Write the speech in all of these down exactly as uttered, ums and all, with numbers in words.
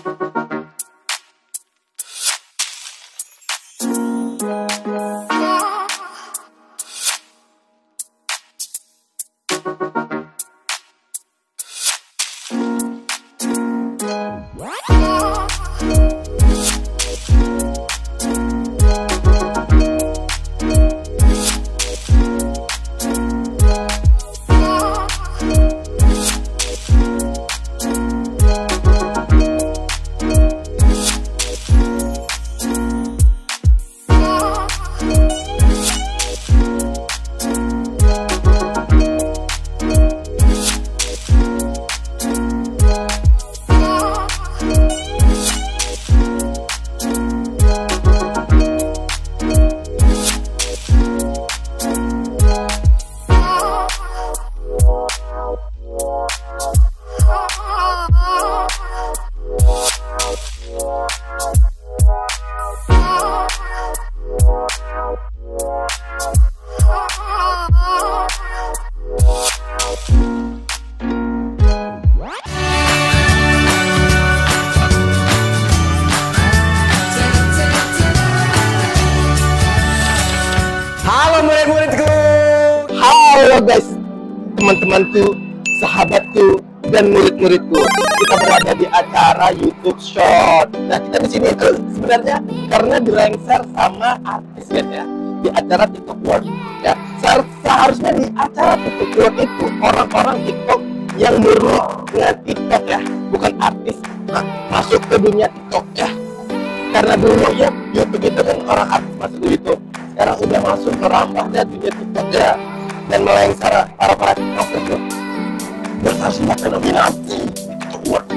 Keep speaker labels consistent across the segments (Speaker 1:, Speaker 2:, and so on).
Speaker 1: Halo guys, teman-temanku, sahabatku, dan murid-muridku. Kita berada di acara YouTube Short. Nah, kita di sini itu sebenarnya karena dilengsar sama artis guys ya, di acara TikTok World. Ya, seharusnya di acara TikTok World itu orang-orang TikTok yang murni dengan TikTok ya, bukan artis. Nah, masuk ke dunia TikTok ya. Karena dulu ya YouTube itu kan orang artis masuk ke YouTube. Sekarang udah masuk merambahnya dunia TikTok ya, dan melengsar para para TikToker itu bersahabat nominasi TikTok World.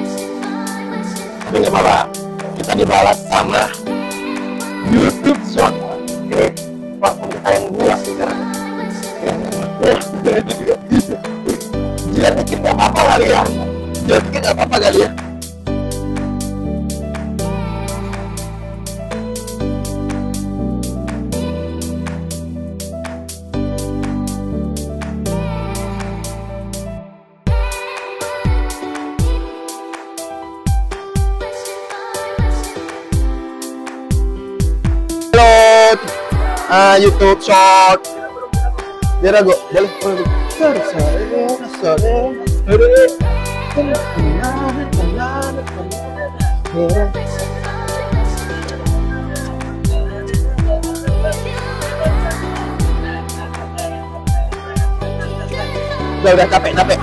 Speaker 1: Tapi nggak apa-apa, kita dibalas sama YouTube Short. Oke, platform kita yang luas sekarang. Jangan dikit nggak apa-apa kali ya, jangan dikit nggak apa-apa kali ya. Uh, YouTube Short. Biar aku boleh. Sore sore sore sore. Udah udah capek capek.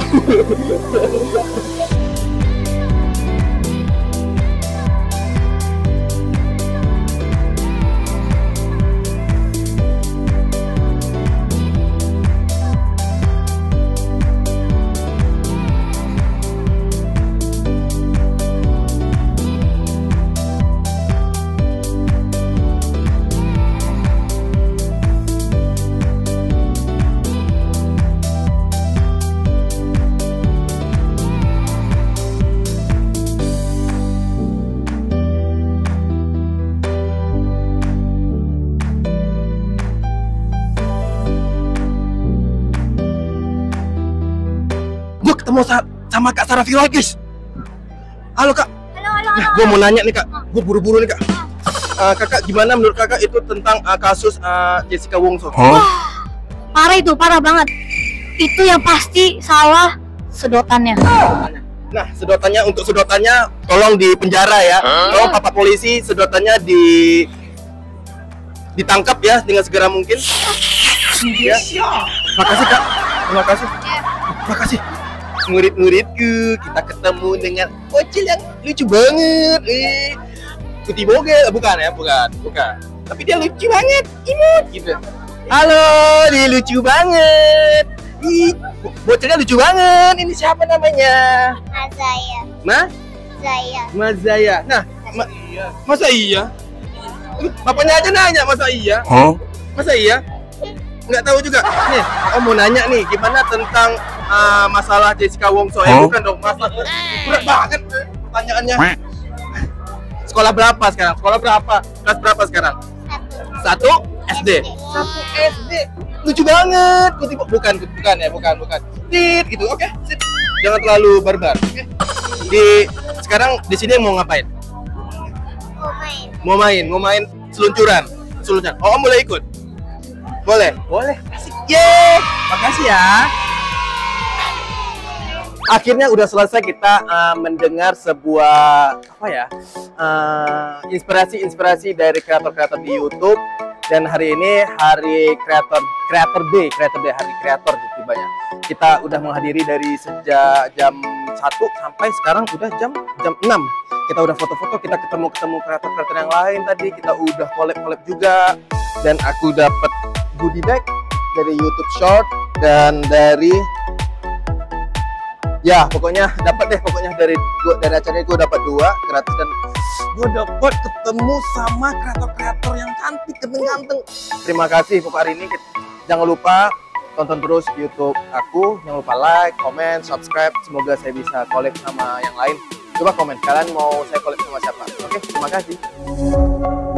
Speaker 1: Ketemu sama Kak Sarah Viral guys. Halo Kak.
Speaker 2: Halo halo.
Speaker 1: Nah, gue mau nanya nih Kak, gue buru-buru nih Kak. Uh, kakak gimana menurut kakak itu tentang uh, kasus uh, Jessica Wongso?
Speaker 2: Huh? Wah, parah itu, parah banget. Itu yang pasti salah sedotannya.
Speaker 1: Nah, sedotannya untuk sedotannya tolong di penjara ya. Huh? Tolong Bapak polisi sedotannya di ditangkap ya dengan segera mungkin. Ya. Makasih Kak. Terima kasih. Terima kasih. Murid-muridku, kita ketemu dengan bocil yang lucu banget. Eh, Putih Boga, bukan ya, bukan, bukan. Tapi dia lucu banget, imut gitu. Halo, dia lucu banget. Ih, bocilnya lucu banget. Ini siapa namanya?
Speaker 2: Mazaya.
Speaker 1: Ma?
Speaker 2: Zaya.
Speaker 1: Mazaya. Nah, ma iya. Masa iya? Bapaknya aja nanya masa iya?
Speaker 3: Huh?
Speaker 1: Masa iya? Nggak tahu juga. Nih, aku mau nanya nih, gimana tentang uh, masalah Jessica Wongso? Eh,
Speaker 3: huh?
Speaker 1: bukan dong, masalah berat banget pertanyaannya. Sekolah berapa sekarang? Sekolah berapa? Kelas berapa sekarang? Satu. Satu S D. Satu S D. Lucu banget. Putih, bukan, bukan ya, bukan, bukan. Tit, gitu. Oke, sip. Jangan terlalu barbar. Oke. Di sekarang di sini mau ngapain?
Speaker 2: Mau main.
Speaker 1: Mau main, mau main seluncuran. Seluncuran. Oh, Om boleh ikut? Boleh? Boleh. Asik. Yeay! Makasih ya. Akhirnya udah selesai kita uh, mendengar sebuah apa ya uh, inspirasi-inspirasi dari kreator-kreator di YouTube. Dan hari ini hari kreator kreator day, kreator day hari kreator gitu banyak. Kita udah menghadiri dari sejak jam satu sampai sekarang udah jam jam enam. Kita udah foto-foto, kita ketemu-ketemu kreator-kreator yang lain tadi, kita udah collab-collab juga. Dan aku dapat goodie bag dari YouTube Short dan dari ya pokoknya dapat deh pokoknya dari gua dari acara ini gue dapat dua gratis dan gue dapat ketemu sama kreator-kreator yang cantik ganteng-ganteng. Terima kasih pokok hari ini. Jangan lupa tonton terus YouTube aku, jangan lupa like, comment, subscribe. Semoga saya bisa collab sama yang lain. Coba komen kalian mau saya collab sama siapa. Oke, terima kasih.